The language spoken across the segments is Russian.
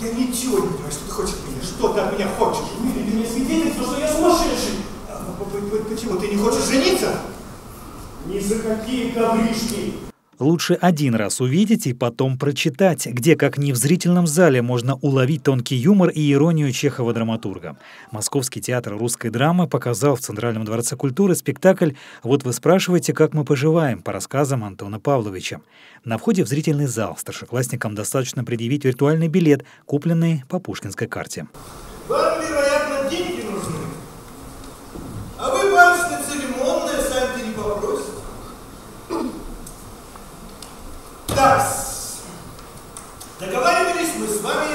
Я ничего не понимаю, что ты хочешь от меня. Что ты от меня хочешь? Ты мне свидетельство, что я сумасшедший. Почему ты не хочешь жениться? Ни за какие ковришки. Лучше один раз увидеть и потом прочитать, где, как ни в зрительном зале, можно уловить тонкий юмор и иронию Чехова-драматурга. Московский театр русской драмы показал в Центральном дворце культуры спектакль «Вот вы спрашиваете, как мы поживаем» по рассказам Антона Павловича. На входе в зрительный зал старшеклассникам достаточно предъявить виртуальный билет, купленный по пушкинской карте. Вам, вероятно, деньги нужны. А вы, барышня церемонная, сами-то не попросите. Так, договаривались мы с вами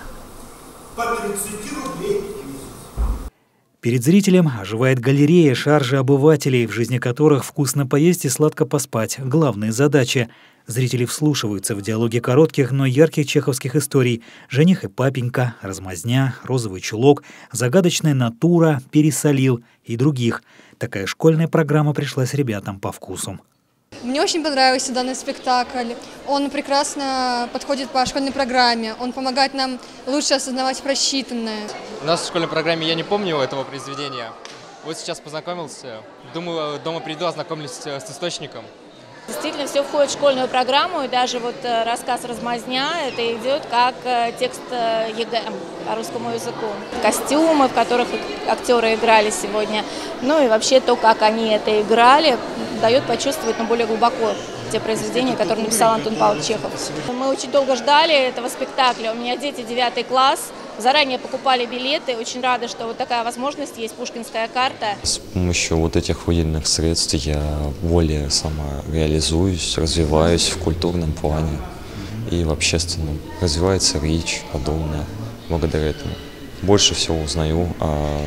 по 30 рублей в месяц. Перед зрителем оживает галерея шаржи обывателей, в жизни которых вкусно поесть и сладко поспать – главные задачи. Зрители вслушиваются в диалоги коротких, но ярких чеховских историй: «Жених и папенька», «Размазня», «Розовый чулок», «Загадочная натура», «Пересолил» и других. Такая школьная программа пришлась ребятам по вкусу. Мне очень понравился данный спектакль. Он прекрасно подходит по школьной программе. Он помогает нам лучше осознавать прочитанное. У нас в школьной программе я не помню этого произведения. Вот сейчас познакомился. Думаю, дома приду, ознакомлюсь с источником. Действительно, все входит в школьную программу, и даже вот рассказ «Размазня» это идет как текст ЕГЭ по русскому языку. Костюмы, в которых актеры играли сегодня, ну и вообще то, как они это играли, дает почувствовать более глубоко те произведения, которые написал Антон Павлович Чехов. Мы очень долго ждали этого спектакля. У меня дети 9 класс. Заранее покупали билеты. Очень рада, что вот такая возможность есть, пушкинская карта. С помощью вот этих выделенных средств я более самореализуюсь, развиваюсь в культурном плане и в общественном. Развивается речь подобная. Благодаря этому больше всего узнаю о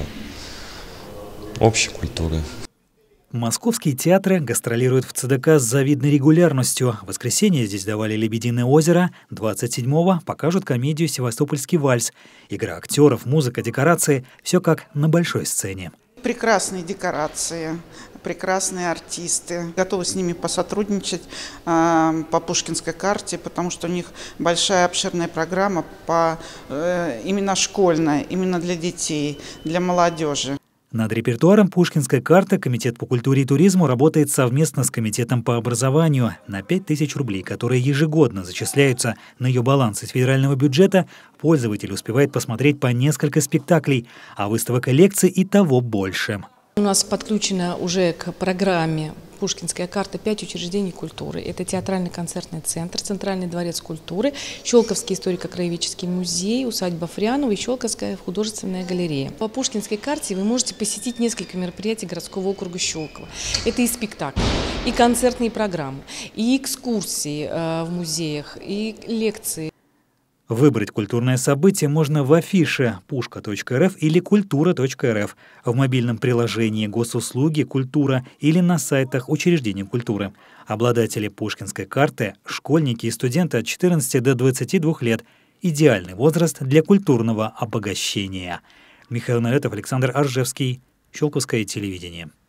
общей культуре. Московские театры гастролируют в ЦДК с завидной регулярностью. В воскресенье здесь давали «Лебединое озеро», 27-го покажут комедию «Севастопольский вальс». Игра актеров, музыка, декорации – все как на большой сцене. Прекрасные декорации, прекрасные артисты. Готовы с ними посотрудничать по пушкинской карте, потому что у них большая обширная программа именно школьная, именно для детей, для молодежи. Над репертуаром пушкинской карты Комитет по культуре и туризму работает совместно с Комитетом по образованию. На 5000 рублей, которые ежегодно зачисляются на ее баланс из федерального бюджета, пользователь успевает посмотреть по несколько спектаклей, а выставок и лекций и того больше. У нас подключена уже к программе «Пушкинская карта» 5 учреждений культуры. Это Театральный концертный центр, Центральный дворец культуры, Щелковский историко-краеведческий музей, усадьба Фрианова и Щелковская художественная галерея. По Пушкинской карте вы можете посетить несколько мероприятий городского округа Щелково. Это и спектакли, и концертные программы, и экскурсии в музеях, и лекции. Выбрать культурное событие можно в афише pushka.rf или kultura.rf, в мобильном приложении «Госуслуги», «Культура» или на сайтах учреждений культуры. Обладатели пушкинской карты – школьники и студенты от 14 до 22 лет. Идеальный возраст для культурного обогащения. Михаил Налетов, Александр Аржевский, Щелковское телевидение.